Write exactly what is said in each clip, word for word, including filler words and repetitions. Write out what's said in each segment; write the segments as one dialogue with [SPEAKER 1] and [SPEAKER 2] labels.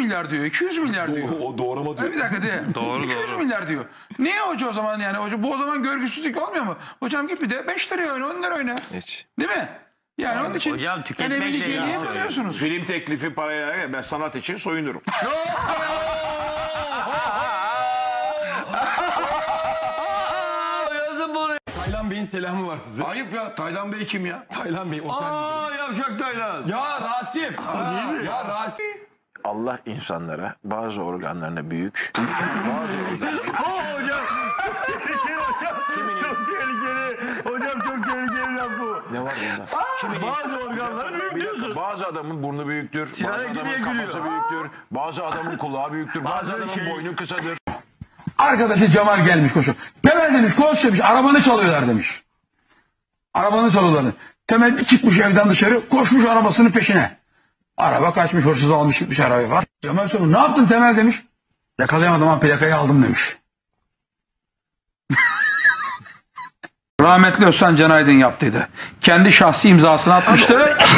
[SPEAKER 1] milyar diyor, iki yüz milyar diyor.
[SPEAKER 2] O doğrama diyor.
[SPEAKER 1] Bir dakika diye.
[SPEAKER 3] Doğru,
[SPEAKER 1] iki yüz
[SPEAKER 3] doğru.
[SPEAKER 1] milyar diyor. Niye hoca o zaman yani? Hoca, bu o zaman görgüsüzlük olmuyor mu? Hocam git bir de beş liraya oyna, on lira oyna.
[SPEAKER 2] Hiç.
[SPEAKER 1] Değil mi? Yani onun için
[SPEAKER 3] hocam tüketmek
[SPEAKER 1] önemli
[SPEAKER 3] de
[SPEAKER 1] şey
[SPEAKER 3] ya.
[SPEAKER 1] niye yapıyorsunuz?
[SPEAKER 4] Film teklifi paraya, ben sanat için soyunurum.
[SPEAKER 3] Yazın bunu.
[SPEAKER 2] Taylan Bey'in selamı var size.
[SPEAKER 4] Ayıp ya, Taylan Bey kim ya?
[SPEAKER 2] Taylan Bey otel
[SPEAKER 3] Aa
[SPEAKER 2] müdürü.
[SPEAKER 3] yavşak Taylan.
[SPEAKER 2] Ya Rasim. Ya Rasim.
[SPEAKER 4] Allah insanlara bazı organlarına büyük, bazı
[SPEAKER 3] Hocam. Çok tehlikeli. Hocam çok tehlikeli laf bu.
[SPEAKER 4] ne var bunda?
[SPEAKER 3] Bazı organları büyük
[SPEAKER 4] Bir dakika,
[SPEAKER 3] diyorsun.
[SPEAKER 4] bazı adamın burnu büyüktür, bazı
[SPEAKER 3] Sinan
[SPEAKER 4] adamın
[SPEAKER 3] Engin'e
[SPEAKER 4] kafası
[SPEAKER 3] gülüyor.
[SPEAKER 4] büyüktür, bazı adamın kulağı büyüktür, bazı
[SPEAKER 3] Bazı
[SPEAKER 4] adamın
[SPEAKER 3] şey-
[SPEAKER 4] boynu kısadır.
[SPEAKER 1] Arkadaşı Cemal gelmiş koşu. Temel demiş koş demiş arabanı çalıyorlar demiş. Arabanı çalıyorlar. Temel bir çıkmış evden dışarı koşmuş arabasının peşine. Araba kaçmış hırsız almış gitmiş arabayı var. Cemal soruyor ne yaptın Temel demiş. Yakalayamadım ama plakayı aldım demiş. Rahmetli Özcan Can Aydın yaptıydı. Kendi şahsi imzasını atmıştı.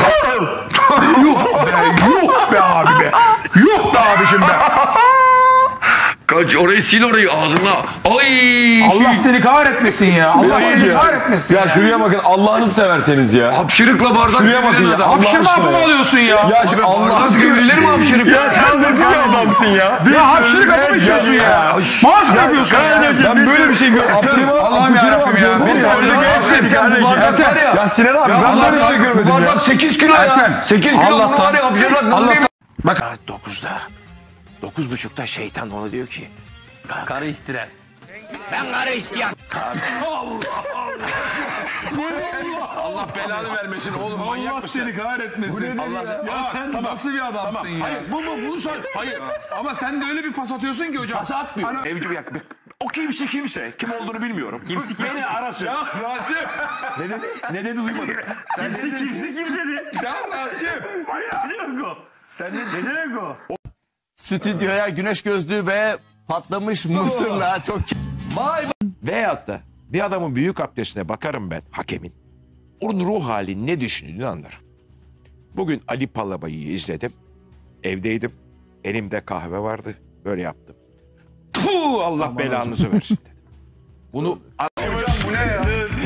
[SPEAKER 1] Yuh be yuh be abi be. Yuh be abicim be.
[SPEAKER 5] Kaç orayı sil orayı ağzına. Ay.
[SPEAKER 1] Allah seni kahretmesin ya. Allah seni kahretmesin ya.
[SPEAKER 2] Ya şuraya bakın Allah'ınızı severseniz ya.
[SPEAKER 5] Hapşırıkla bardak.
[SPEAKER 2] Şuraya bakın ya. Allah
[SPEAKER 1] Hapşırma
[SPEAKER 2] aşkına
[SPEAKER 1] hapımı
[SPEAKER 2] ya.
[SPEAKER 1] alıyorsun ya.
[SPEAKER 2] Ya şimdi Allah
[SPEAKER 5] Bardak
[SPEAKER 2] aşkına.
[SPEAKER 5] devrilir mi hapşırık?
[SPEAKER 2] Ya sen nasıl bir adamsın ya?
[SPEAKER 1] Ya hapşırık hapımı içiyorsun ya. Maaş mı yapıyorsun ya?
[SPEAKER 2] Ben böyle bir şey görmedim. Abdülhamid
[SPEAKER 1] Allah'ım yarabbim ya. Bir saniye gelsin.
[SPEAKER 2] Ya Sinan abi ben böyle bir şey görmedim ya.
[SPEAKER 5] Bardak sekiz kilo ya.
[SPEAKER 1] Ertem.
[SPEAKER 5] sekiz kilo bunu
[SPEAKER 1] Allah'tan-
[SPEAKER 5] var ya hapşırmak nasıl
[SPEAKER 1] Allah'tan-
[SPEAKER 5] değil mi?
[SPEAKER 1] Bak
[SPEAKER 4] Saat dokuzda, dokuz buçukta şeytan ona diyor ki,
[SPEAKER 3] Karı istiren.
[SPEAKER 2] Allah belanı vermesin oğlum manyak mısın?
[SPEAKER 1] seni kahretmesin.
[SPEAKER 2] Allah
[SPEAKER 1] Ya sen nasıl bir adamsın
[SPEAKER 4] tamam,
[SPEAKER 1] ya?
[SPEAKER 4] hayır, bu mu, bunu sor, hayır.
[SPEAKER 1] Ama sen de öyle bir pas atıyorsun ki hocam.
[SPEAKER 4] Pas atmıyor.
[SPEAKER 1] Hani-
[SPEAKER 4] Evcim ya, o kimse kimse, kim olduğunu bilmiyorum. Kimsi kimse. Beni arasın.
[SPEAKER 1] Ya Rasim.
[SPEAKER 4] Ne dedi? Ne dedi duymadım.
[SPEAKER 3] Kimsi kimsi kim dedi?
[SPEAKER 1] Ya Rasim.
[SPEAKER 3] Ne demek o? Sen ne, ne demek o?
[SPEAKER 6] Stüdyoya güneş gözlüğü ve patlamış mısırla çok...
[SPEAKER 4] Veyahut da bir adamın büyük abdestine bakarım ben, hakemin. Onun ruh hali ne düşündüğünü anlarım. Bugün Ali Palaba'yı izledim. Evdeydim. Elimde kahve vardı. Böyle yaptım. Puh, Allah belanızı versin dedim. Bunu... Hocam bu ne ya?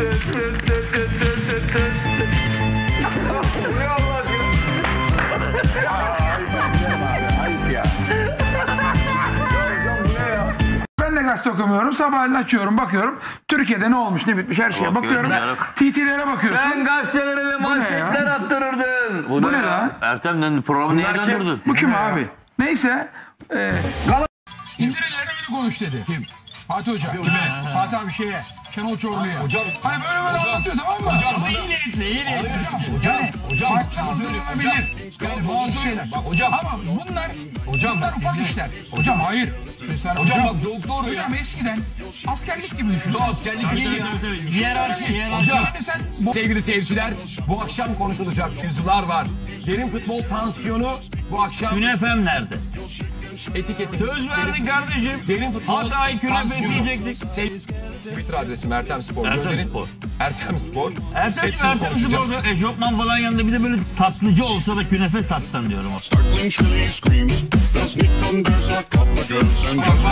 [SPEAKER 1] Ben de gazete okumuyorum. Sabahleyin açıyorum, bakıyorum. Türkiye'de ne olmuş, ne bitmiş her şeye bakıyorum.
[SPEAKER 3] ya.
[SPEAKER 1] T T'lere bakıyorsun.
[SPEAKER 3] Sen gazetelere de manşetler attırırdın. Bu,
[SPEAKER 1] Bu ne
[SPEAKER 3] ya?
[SPEAKER 1] lan?
[SPEAKER 3] Ertem'den programı niye
[SPEAKER 1] Bunlar kim?
[SPEAKER 3] durdurdun?
[SPEAKER 1] Bu kim abi? Neyse. E, Gal- İndirirleri öyle konuş dedi. Kim? Fatih Hoca. Fatih abi şeye. Şenol Çorlu'ya. Hocam. Hani böyle böyle anlatıyor tamam mı? Hocam.
[SPEAKER 3] İyi niyetli, iyi niyetli.
[SPEAKER 1] Hocam. Hocam. Farklı anlatılabilir. Yani bazı şeyler. Bak hocam. Ama bunlar. Hocam. Bunlar ufak işler. Hocam hayır. Mesela, hocam, hocam bak doğru doğru. Hocam eskiden askerlik gibi düşün. Askerlik
[SPEAKER 3] Tabii, tabii, tabii. Hiyerarşi, hiyerarşi.
[SPEAKER 1] Hocam. Sen bu
[SPEAKER 7] Sevgili seyirciler, bu akşam konuşulacak mevzular var. Derin futbol tansiyonu bu akşam
[SPEAKER 3] Künefem nerede?
[SPEAKER 7] etiketi.
[SPEAKER 3] Söz verdin kardeşim.
[SPEAKER 7] Derin futbol
[SPEAKER 3] Hatay künefesi
[SPEAKER 7] tansiyonu.
[SPEAKER 3] yiyecektik.
[SPEAKER 7] Twitter adresim Ertem Spor.
[SPEAKER 3] Ertem
[SPEAKER 7] Gözlerin-
[SPEAKER 3] Spor.
[SPEAKER 7] Ertem Spor.
[SPEAKER 3] Ertem'cim
[SPEAKER 7] Hepsini
[SPEAKER 3] Ertem
[SPEAKER 7] konuşacağız.
[SPEAKER 3] Spor'da eşofman falan yanında bir de böyle tatlıcı olsa da künefe satsan diyorum.
[SPEAKER 8] Sparkling chili screams. The sneak unders a couple of girls and just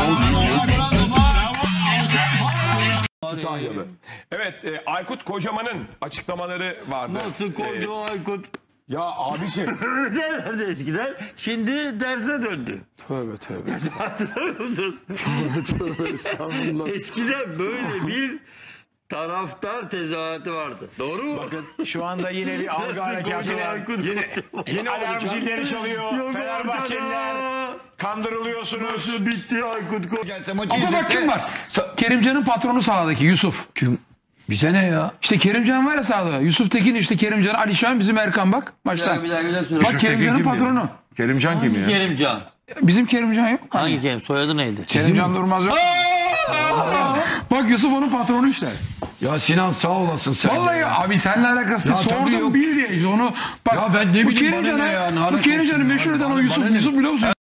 [SPEAKER 2] Kütahyalı. Evet e, Aykut Kocaman'ın açıklamaları vardı.
[SPEAKER 3] Nasıl koydu o Aykut?
[SPEAKER 2] Ya abiciğim.
[SPEAKER 3] Derlerdi eskiden. Şimdi derse döndü.
[SPEAKER 2] Tövbe tövbe.
[SPEAKER 3] Hatırlıyor musun? Eskiden böyle bir taraftar tezahüratı vardı. Doğru mu?
[SPEAKER 4] Bakın şu anda yine bir algı
[SPEAKER 3] Nasıl
[SPEAKER 4] harekatı
[SPEAKER 3] koydu
[SPEAKER 4] var.
[SPEAKER 3] Aykut
[SPEAKER 4] Yine,
[SPEAKER 3] Kocaman?
[SPEAKER 4] yine alarm zilleri çalıyor.
[SPEAKER 3] Yok
[SPEAKER 4] Fenerbahçeliler
[SPEAKER 3] ortada.
[SPEAKER 4] kandırılıyorsunuz.
[SPEAKER 3] Nasıl bitti Aykut Kocaman?
[SPEAKER 1] Atabak kim var? Sa- Kerimcan'ın patronu sahadaki Yusuf.
[SPEAKER 5] Kim? Bize ne ya?
[SPEAKER 1] İşte Kerimcan var ya sahada. Yusuf Tekin işte Kerimcan, Alişan bizim Erkan bak baştan.
[SPEAKER 3] Bir daha bir daha söyle.
[SPEAKER 1] Bak Kerimcan'ın patronu.
[SPEAKER 5] Kerimcan kim ya?
[SPEAKER 3] Kerimcan.
[SPEAKER 1] Bizim Kerimcan yok.
[SPEAKER 3] Hangi Kerim? Soyadı neydi?
[SPEAKER 1] Kerimcan Durmaz yok. Bak Yusuf onun patronu işte.
[SPEAKER 5] Ya Sinan sağ olasın sen.
[SPEAKER 1] Vallahi
[SPEAKER 5] ya.
[SPEAKER 1] abi seninle alakası değil.
[SPEAKER 5] Ya tabii
[SPEAKER 1] Sordum
[SPEAKER 5] yok.
[SPEAKER 1] bil diye. Onu bak.
[SPEAKER 5] Ya ben ne
[SPEAKER 1] bu
[SPEAKER 5] bileyim, bana
[SPEAKER 1] Kerimcan'a-
[SPEAKER 5] ne ya, ne
[SPEAKER 1] Bu
[SPEAKER 5] alakası
[SPEAKER 1] Kerimcan'ın
[SPEAKER 5] olsun ya?
[SPEAKER 1] meşhur eden o
[SPEAKER 5] Bana-
[SPEAKER 1] Yusuf.
[SPEAKER 5] bana ne?
[SPEAKER 1] Yusuf biliyor musun?